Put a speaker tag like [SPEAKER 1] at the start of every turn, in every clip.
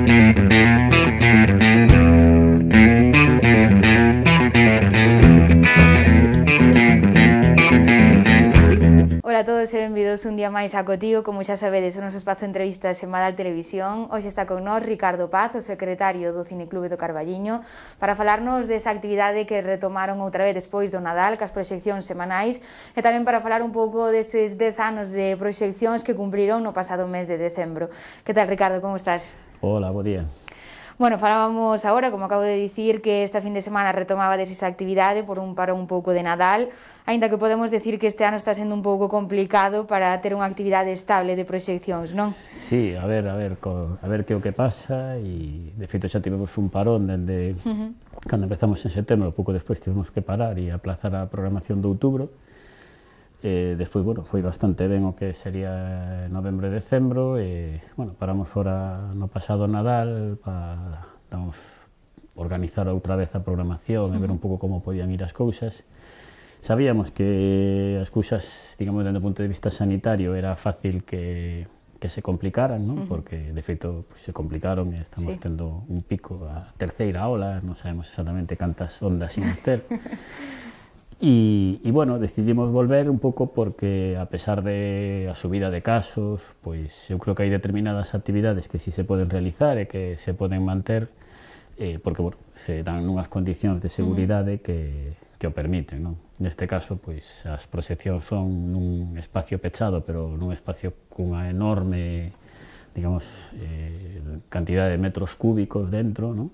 [SPEAKER 1] Ola a todos e benvidos un día máis a Cotío. Como xa sabedes, o noso espazo de entrevistas en Madal Televisión. Hoxe está con nós Ricardo Paz, o secretario do Cineclube do Carballiño, para falarnos desa actividade que retomaron outra vez despois do Nadal, cas proxeccións semanais, e tamén para falar un pouco deses 10 anos de proxeccións que cumpriron no pasado mes de decembro. Que tal, Ricardo, como estás?
[SPEAKER 2] Hola, bo día.
[SPEAKER 1] Bueno, falábamos agora, como acabo de dicir, que esta fin de semana retomaba esa actividade por un parón un pouco de Nadal, aínda que podemos decir que este ano está sendo un pouco complicado para ter unha actividade estable de proxeccións, non?
[SPEAKER 2] Sí, a ver que o que pasa, e de feito xa tivemos un parón dende cando empezamos en setembro, pouco despois tivemos que parar e aplazar a programación de outubro. Despois, bueno, foi bastante ben o que sería novembro e decembro, e, bueno, paramos ora no pasado Nadal para, vamos, organizar outra vez a programación e ver un pouco como podían ir as cousas. Sabíamos que as cousas, digamos, dende o punto de vista sanitario era fácil que se complicaran, non? Porque, de feito, pues, se complicaron e estamos tendo un pico, a terceira ola, non sabemos exactamente cantas ondas imos ter. E, bueno, decidimos volver un pouco porque, a pesar de a subida de casos, pois eu creo que hai determinadas actividades que si se poden realizar e que se poden manter, porque, bueno, se dan nunhas condicións de seguridade que o permiten, non? Neste caso, pois, as proxeccións son nun espacio pechado, pero nun espacio cunha enorme, digamos, cantidade de metros cúbicos dentro, non?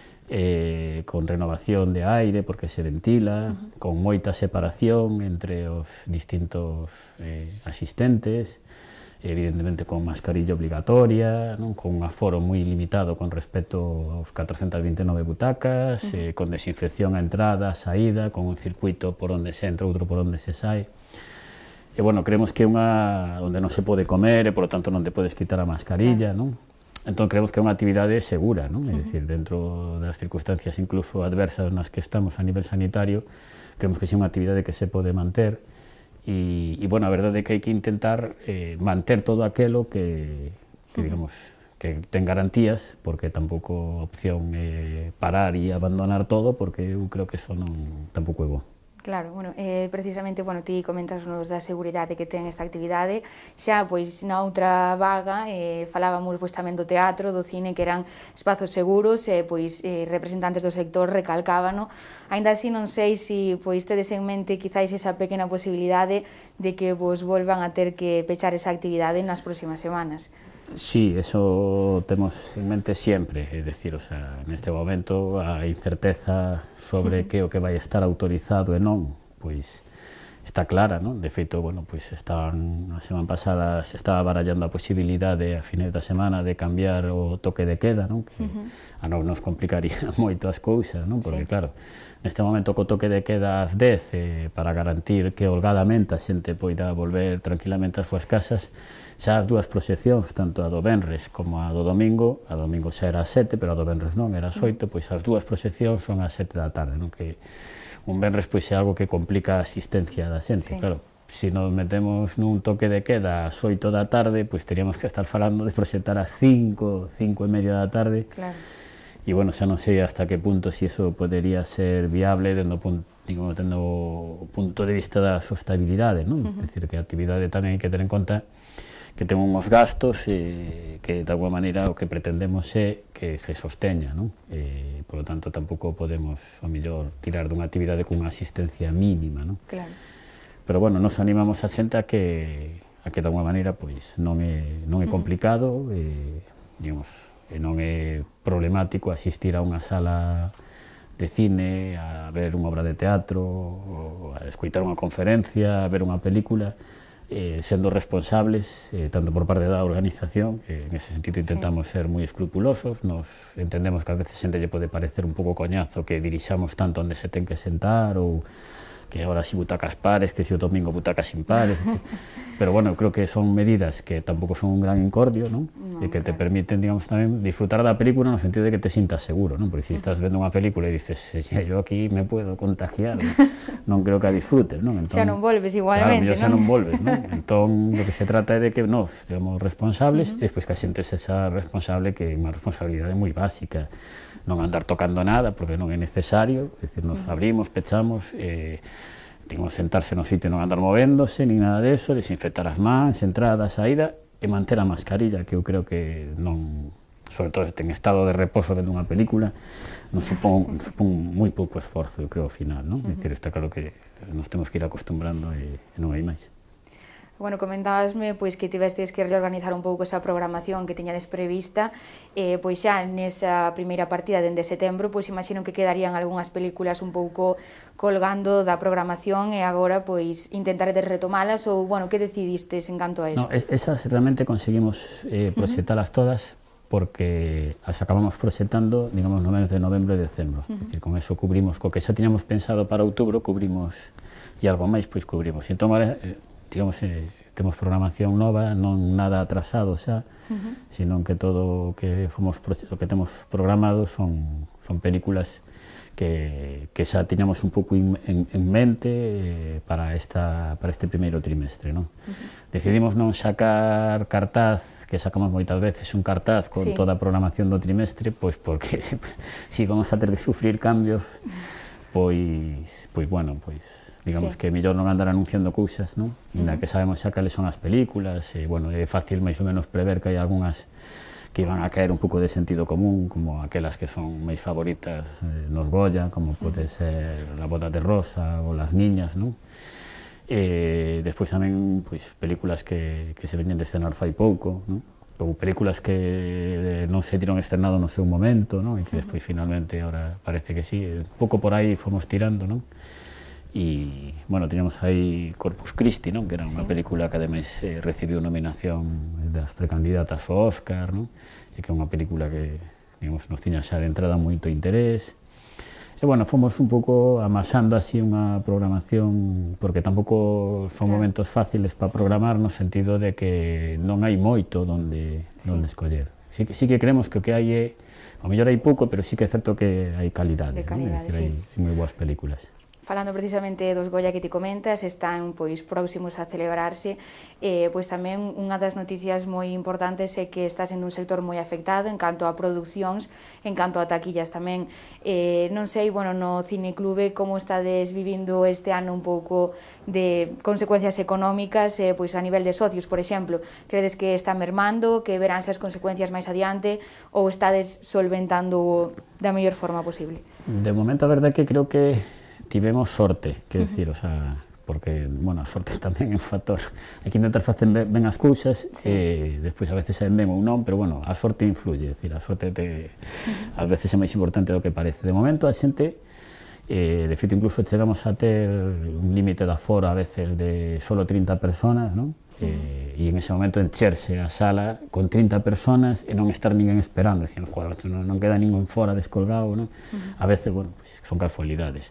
[SPEAKER 2] Con renovación de aire porque se ventila, con moita separación entre os distintos asistentes, evidentemente con mascarilla obligatoria, non? Con un aforo moi limitado con respecto aos 429 butacas, con desinfección a entrada, a saída, con un circuito por onde se entra, outro por onde se sai. E, bueno, creemos que é unha onde non se pode comer e, por lo tanto, non te podes quitar a mascarilla, non? Entón, creemos que é unha actividade segura, non? É dicir, dentro das circunstancias incluso adversas nas que estamos a nivel sanitario, creemos que é unha actividade que se pode manter e, bueno, a verdade é que hai que intentar manter todo aquelo que digamos, que ten garantías, porque tampouco a opción é parar e abandonar todo, porque eu creo que eso non tampouco é bo.
[SPEAKER 1] Claro, bueno, precisamente, bueno, ti comentas-nos da seguridade que ten esta actividade, xa, pois, na outra vaga, falábamos, pois, tamén do teatro, do cine, que eran espazos seguros, pois, representantes do sector recalcábano, aínda así non sei se, pois, tedes en mente, quizáis, esa pequena posibilidade de que vos volvan a ter que pechar esa actividade nas próximas semanas.
[SPEAKER 2] Sí, eso temos en mente sempre, é dicir, o sea, neste momento a incerteza sobre que o que vai estar autorizado e non, pois está clara, non? De feito, bueno, pois a semana pasada se estaba barallando a posibilidade a finais da semana de cambiar o toque de queda, non? Que a non nos complicaría moito as cousas, non? Porque, claro, neste momento co toque de queda ás 10 para garantir que holgadamente a xente poida volver tranquilamente ás súas casas, xa as dúas proxeccións, tanto a do venres como a do domingo, a domingo xa era ás 7, pero a do venres non, era ás 8, pois as dúas proxeccións son ás 7 da tarde, non? Que un venres pois é algo que complica a asistencia da xente, claro. Se nos metemos nun toque de queda ás 8 da tarde, pois teríamos que estar falando de proxectar ás 5, 5 e media da tarde. Claro. E, bueno, xa non sei hasta que punto se iso podería ser viable dentro o punto de vista da sostenibilidade, non? É dicir, que a actividade tamén hai que ter en conta que ten unhos gastos e que, de alguma maneira, o que pretendemos é que se sosteña, non? Por lo tanto, tampouco podemos, ao mellor, tirar dunha actividade cunha asistencia mínima, non? Claro. Pero, bueno, nos animamos a xente a que, de alguma maneira, pois, non é complicado, digamos, non é problemático asistir a unha sala de cine, a ver unha obra de teatro, ou a escoitar unha conferencia, a ver unha película, sendo responsables, tanto por parte da organización, que en ese sentido intentamos ser moi escrupulosos, nos entendemos que a veces xente lle pode parecer un pouco coñazo que dirixamos tanto onde se ten que sentar ou que ahora si butacas pares, que si o domingo butacas impares, pero bueno, creo que son medidas que tampouco son un gran incordio, non? E que te permiten, digamos, tamén disfrutar da película no sentido de que te sintas seguro, non? Porque se estás vendo unha película e dices, yo aquí me puedo contagiar, non creo que a disfrutes, non?
[SPEAKER 1] Xa non volves igualmente,
[SPEAKER 2] claro, xa non volves, non? Entón, lo que se trata é de que nos seamos responsables, e despois que a xente sexa responsable, que é unha responsabilidade moi básica, non andar tocando nada, porque non é necesario, é dicir, nos abrimos, pechamos, digamos, sentarse no sitio e non andar movéndose, nin nada de eso, desinfectar as mans, entrada, saída, e manter a mascarilla, que eu creo que non, sobre todo en estado de reposo vendo unha película, non supón moi pouco esforzo, eu creo, ao final, non? É dicir, está claro que nos temos que ir acostumbrando e non hai máis.
[SPEAKER 1] Bueno, comentábasme pois que tivestes que reorganizar un pouco esa programación que tiñades prevista, pois xa nesa primeira partida dende setembro, pois imagino que quedarían algunhas películas un pouco colgando da programación e agora pois intentaredes retomalas ou, bueno, que decidistes en canto a eso?
[SPEAKER 2] No, esas realmente conseguimos proxectalas todas porque as acabamos proxectando, digamos, no mes de novembro e decembro. É dicir, con eso cubrimos, co que xa tiñamos pensado para outubro, cubrimos, e algo máis, pois cubrimos. E entón, agora, digamos, temos programación nova, non nada atrasado xa, sino que todo o que temos programado son películas que xa tiñamos un pouco en mente para este primeiro trimestre, non? Decidimos non sacar cartaz, que sacamos moitas veces un cartaz con toda a programación do trimestre, pois porque si vamos a ter que sufrir cambios, pois bueno, pois digamos que é mellor non andar anunciando cousas, non? Inda que sabemos xa cales son as películas, e, bueno, é fácil máis ou menos prever que hai algunhas que van a caer un pouco de sentido común, como aquelas que son máis favoritas nos Goya, como pode ser La boda de rosa ou Las niñas, non? Despois tamén, pois, películas que se veñen de estrenar fai pouco, non? Ou películas que non se tiron estrenado no seu momento, non? E que despois finalmente ahora parece que sí, un pouco por aí fomos tirando, non? E, bueno, teníamos aí Corpus Christi, non? Que era unha película que ademais recibiu nominación das precandidatas ao Óscar, non? E que é unha película que, digamos, nos tiña xa de entrada moito interés. E, bueno, fomos un pouco amasando así unha programación, porque tampouco son momentos fáciles para programar, no sentido de que non hai moito donde escoller. Sí que creemos que o que hai é, ao mellor hai pouco, pero sí que é certo que hai calidade, non? É dicir, hai moi boas películas.
[SPEAKER 1] Falando precisamente dos Goya que ti comentas, están pois próximos a celebrarse, pois tamén unha das noticias moi importantes é que está sendo un sector moi afectado en canto a producións, en canto a taquillas tamén. Non sei, bueno, no Cineclube como estades vivindo este ano un pouco de consecuencias económicas, pois a nivel de socios, por exemplo, credes que está mermando, que verán esas consecuencias máis adiante ou estades solventando da mellor forma posible?
[SPEAKER 2] De momento a verdade é que creo que tivemos sorte, quero dicir, o sea, porque, bueno, a sorte tamén é un factor. Hai que intentar facer ben as cousas, e despois a veces saen ben ou non, pero, bueno, a sorte influye, é dicir, a sorte ás veces é máis importante do que parece. De momento, a xente, de feito, incluso chegamos a ter un límite de aforo a veces de solo 30 personas, non? E en ese momento encherse a sala con 30 personas e non estar ninguén esperando, dicir, non queda ningún fora descolgado, non? A veces, bueno, pues, son casualidades.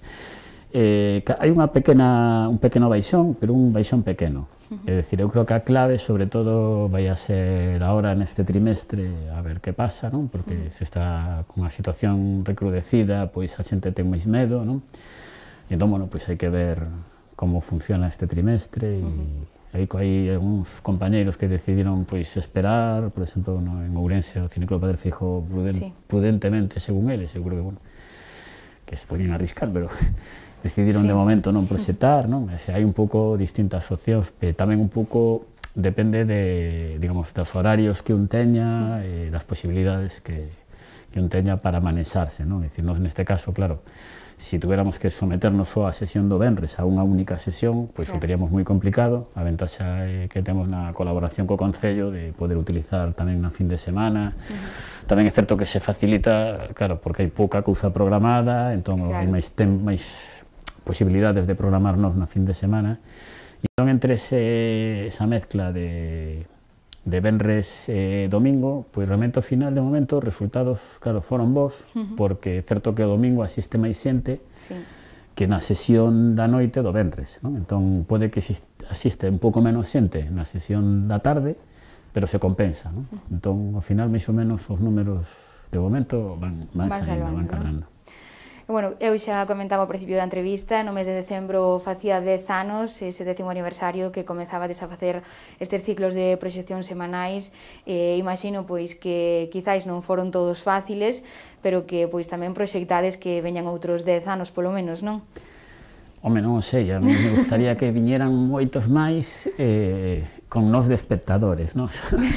[SPEAKER 2] Hai un pequeno baixón, pero un baixón pequeno. É dicir, eu creo que a clave, sobre todo, vai a ser agora neste trimestre, a ver que pasa, non? Porque se está con a situación recrudecida, pois a xente ten máis medo, non? E entón, bueno, pois hai que ver como funciona este trimestre e hai uns compañeiros que decidiron pois esperar, por exemplo, en Ourense, o Cineclube Padre Feijóo prudentemente, según eles, eu creo que, bueno, que se podían arriscar, pero decidiron de momento non proxectar, non? Hai un pouco distintas opcións, pero tamén un pouco depende de, digamos, dos horarios que un teña e das posibilidades que un teña para manexarse, non? É dicir, nós neste caso, claro, se tuviéramos que someternos só a sesión do venres a unha única sesión, pois o teríamos moi complicado. A ventaxa é que temos na colaboración co Concello de poder utilizar tamén na fin de semana. Tamén é certo que se facilita, claro, porque hai pouca cousa programada, entón hai máis posibilidades de programarnos na fin de semana. E entón, entre esa mezcla de venres e domingo, pois realmente ao final, de momento, os resultados, claro, foron bons, porque é certo que o domingo asiste máis xente, que na sesión da noite do venres, non? Entón pode que asiste un pouco menos xente na sesión da tarde, pero se compensa, non? Entón, ao final, máis ou menos, os números de momento van salindo, van calando.
[SPEAKER 1] Bueno, eu xa comentaba ao principio da entrevista, no mes de decembro facía 10 anos, ese 10º aniversario que comezabades a facer estes ciclos de proxeccións semanais. Imagino pois que quizáis non foron todos fáciles, pero que pois tamén proxectades que veñan outros 10 anos polo menos, non?
[SPEAKER 2] Home, non sei, a mí me gustaría que viñeran moitos máis con nós de espectadores, non?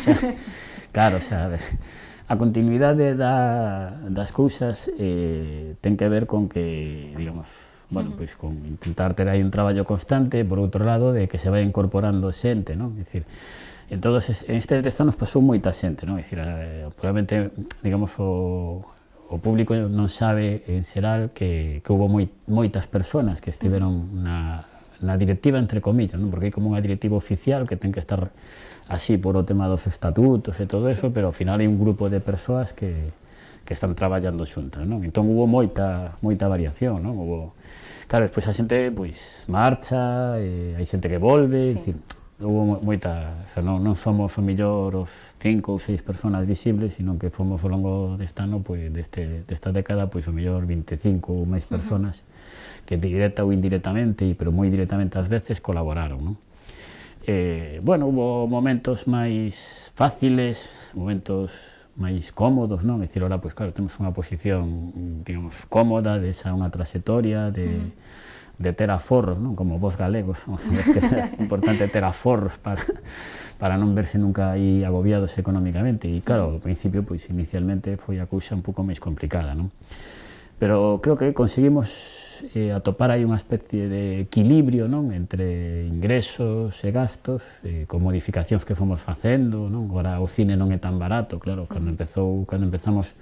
[SPEAKER 2] Claro, xa, a ver, a continuidade das cousas ten que ver con que, digamos, bueno, pois con intentar ter aí un traballo constante, por outro lado, de que se vai incorporando xente, non? É dicir, en estes 10 anos pasou moita xente, non? É dicir, probablemente, digamos, o público non sabe en xeral que houve moitas persoas que estiveron na directiva, entre comillas, non? Porque hai como unha directiva oficial que ten que estar así por o tema dos estatutos e todo eso, pero ao final hai un grupo de persoas que están traballando xuntas, non? Entón hubo moita variación, non? Claro, despois a xente pois marcha, hai xente que volve, dicir, hubo moita, non somos o millor os 5 ou 6 persoas visibles, sino que fomos ao longo deste ano, pois desta década, pois o millor 25 ou máis persoas que directa ou indirectamente, pero moi directamente ás veces colaboraron, non? Bueno, hubo momentos máis fáciles, momentos máis cómodos, non? É dicir, ahora, pois claro, temos unha posición, digamos, cómoda, de esa unha trayectoria, de ter aforros, non? Como vos galegos, é importante ter aforros para non verse nunca aí agobiados económicamente, e claro, ao principio, pois inicialmente foi a cousa un pouco máis complicada, non? Pero creo que conseguimos atopar aí unha especie de equilibrio, non? Entre ingresos e gastos, con modificacións que fomos facendo, non? Agora o cine non é tan barato, claro, cando empezamos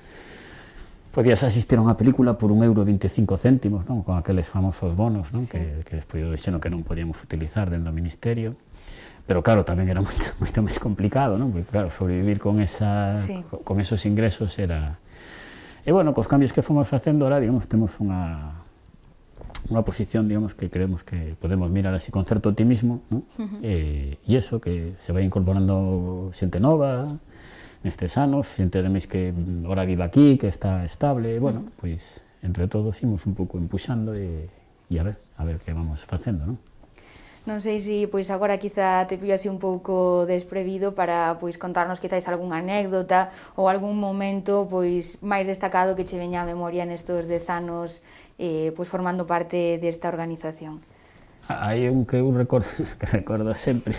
[SPEAKER 2] podías asistir a unha película por €1,25, non? Con aqueles famosos bonos, non? Que despois dixeron que non podíamos utilizar dentro do Ministerio, pero claro, tamén era moito máis complicado, non? Porque claro, sobrevivir con esos ingresos era... E bueno, cos cambios que fomos facendo ahora, digamos, temos unha posición, digamos, que creemos que podemos mirar así con certo optimismo, ¿no? E iso, que se vai incorporando xente nova nestes anos, xente ademais que ahora vive aquí, que está estable, e bueno, pois entre todos imos un pouco empuxando e a ver que vamos facendo, non?
[SPEAKER 1] Non sei se pois agora quizá te pillo así un pouco desprevido para pois contarnos quizáis algunha anécdota ou algún momento pois máis destacado que che veña a memoria nestos 10 anos pois formando parte desta organización.
[SPEAKER 2] Hai un que eu recordo sempre,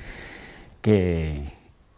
[SPEAKER 2] que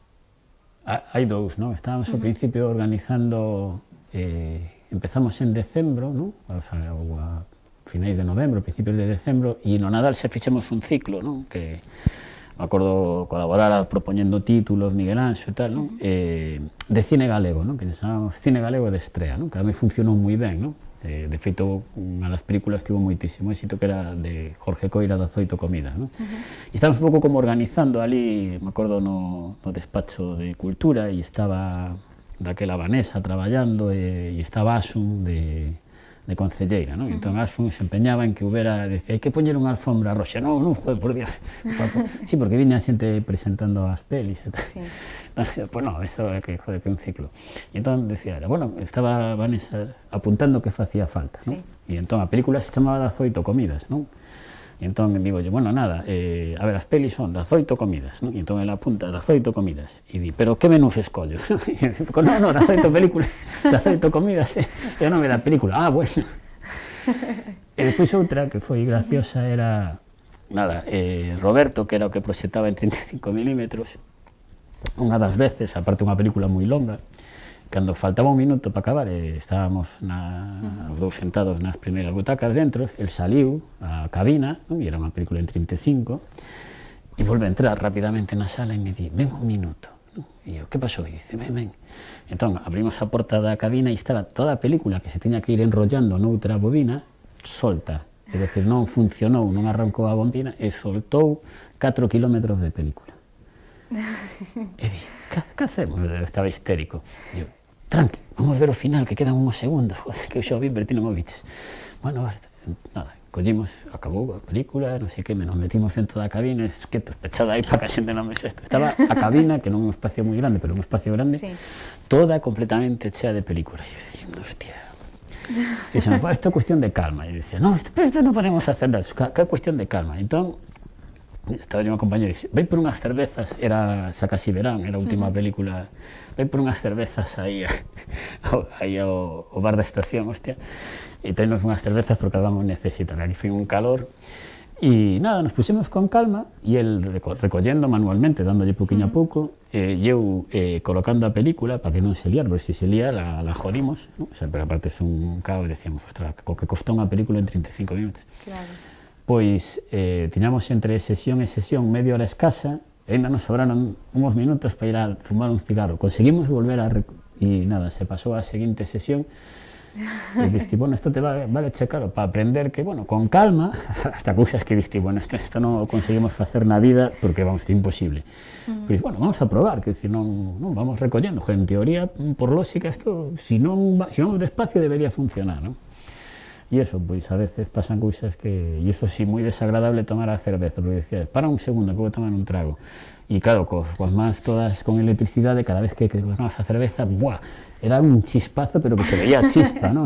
[SPEAKER 2] hai dous, non? Estábamos ao principio organizando, empezamos en decembro, non? O sea, a finais de novembro, principios de decembro, e no Nadal xa fixemos un ciclo, non? Que me acordo colaborar propoñendo títulos, Miguel Anxo e tal, non? De cine galego, non? Que chamamos Cine Galego de Estrea, non? Que a mí funcionou moi ben, non? De feito, unha das películas tivo moitísimo éxito, que era de Jorge Coira, de Azoito Comidas, non? E estábamos un pouco como organizando ali, me acordo no despacho de Cultura, e estaba daquela Vanessa traballando, e estaba Asun de concelleira, non? Entón Asun se empeñaba en que houbera, decía, hai que poñer unha alfombra roxa, non, joder, por Dios. Sí, porque viña xente presentando as pelis e tal. Pois non, isto é que, joder, que un ciclo. E entón decía, bueno, estaba Vanessa apuntando que facía falta, non? E entón a película se chamaba Azoito Comidas, non? E entón digo, bueno, nada, a ver, as pelis son de 18 comidas, non? E entón ela apunta de 18 comidas, e di, pero que menús escollo? E digo, no, de 18 películas, de 18 comidas, é o nome da película, bueno. E despois outra que foi graciosa era, nada, Roberto, que era o que proxectaba en 35 milímetros, unha das veces, aparte unha película moi longa, cando faltaba un minuto para acabar, estábamos os dous sentados nas primeiras butacas dentro, el saliu á cabina, e era unha película en 35, e volve a entrar rapidamente na sala e me di, ven un minuto. E eu, que pasou? E dice, ven. Entón, abrimos a porta da cabina e estaba toda a película que se tiña que ir enrollando noutra bobina, solta. É dicir, non funcionou, non arrancou a bobina e soltou 4 kilómetros de película. E di, que hacemos? Estaba histérico. E eu, tranqui, vamos ver o final, que quedan uns segundos, joder, que eu xa o vi, pero ti non o viches. Bueno, nada, collimos, acabou a película, non sei que, nos metimos dentro da cabina, quietos, pechada aí para que a xente non vexe isto. Estaba a cabina, que non é un espacio moi grande, pero un espacio grande, toda completamente chea de películas. E eu dicindo, hostia. E se me fala, isto é cuestión de calma. E dicía, no, pero isto non podemos hacer nada, que é cuestión de calma. Entón, estaba unha compañera e dixe, vai por unhas cervezas, era xa casi verán, era a última película, vai por unhas cervezas aí ao bar da estación, hostia, e traenos unhas cervezas porque as vamos necesitar. Aquí foi un calor e nada, nos pusimos con calma e el recollendo manualmente, dándolle poquinho a pouco, e eu colocando a película para que non se liar, porque se se lía la jodimos, ¿no? O sea, pero aparte es un caos, decíamos, ostras, que costó unha película en 35 minutos. Claro. Pois tiñamos entre sesión e sesión media hora escasa, e ainda nos sobraron uns minutos para ir a fumar un cigarro. Conseguimos volver e nada, se pasou a seguinte sesión. E diste, bueno, isto te vale che, claro, para aprender que, bueno, con calma, hasta cousas que diste, bueno, isto non o conseguimos facer na vida porque, vamos, é imposible. Pero, bueno, vamos a probar, que non vamos recollendo, en teoría, por lógica, isto, si vamos despacio, debería funcionar, non? E eso, pois, a veces pasan cousas que, e eso sí, moi desagradable tomar a cerveza, porque decía, para un segundo, que vou tomar un trago. E claro, coas mans todas con electricidade, cada vez que tomabas a cerveza, ¡buah! Era un chispazo, pero que se veía chispa, ¿no?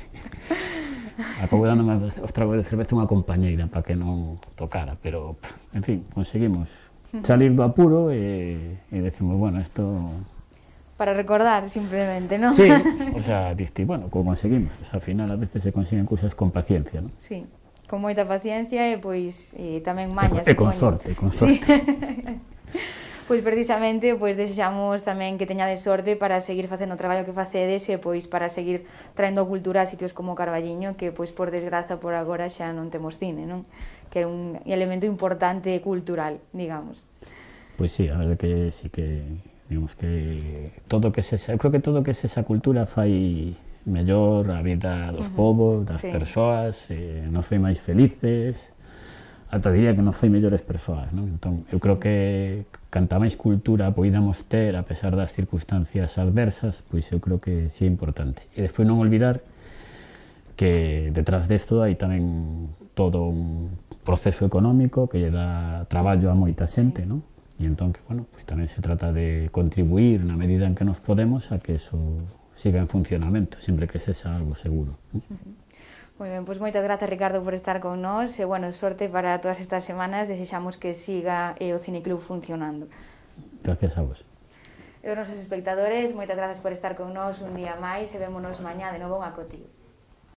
[SPEAKER 2] Acabou dándome os tragos de cerveza unha compañeira para que non tocara, pero, en fin, conseguimos salir do apuro e decimos, bueno, isto...
[SPEAKER 1] Para recordar, simplemente, ¿no?
[SPEAKER 2] Sí, o sea, diste, bueno, como conseguimos, o sea, al final a veces se consiguen cousas con paciencia, ¿no?
[SPEAKER 1] Sí, con moita paciencia e, pois, tamén mañas.
[SPEAKER 2] E con sorte, con sorte.
[SPEAKER 1] Sí. Pois precisamente, pois desexamos tamén que teñades sorte para seguir facendo o traballo que facedes e pois para seguir traendo cultura a sitios como Carballiño, que pois por desgraza por agora xa non temos cine, non? Que é un elemento importante cultural, digamos.
[SPEAKER 2] Pois sí, a verdade que sí que digamos que todo que eu creo que todo que esa cultura fai mellor a vida dos povos, das persoas, nos fai máis felices. Ata diría que nos foi mellores persoas, non? Entón, eu creo que canta máis cultura poidamos ter a pesar das circunstancias adversas, pois eu creo que sí é importante. E despois non olvidar que detrás desto hai tamén todo un proceso económico que lle dá traballo a moita xente, non? E entón, que, bueno, pois tamén se trata de contribuir na medida en que nos podemos a que eso siga en funcionamento, sempre que sexa algo seguro, non?
[SPEAKER 1] Moi ben, pois moitas grazas, Ricardo, por estar con nós e, bueno, sorte para todas estas semanas, desexamos que siga o Cineclub funcionando.
[SPEAKER 2] Gracias a vos.
[SPEAKER 1] E aos nosos espectadores, moitas grazas por estar con nós un día máis e vémonos mañá de novo en Acotío.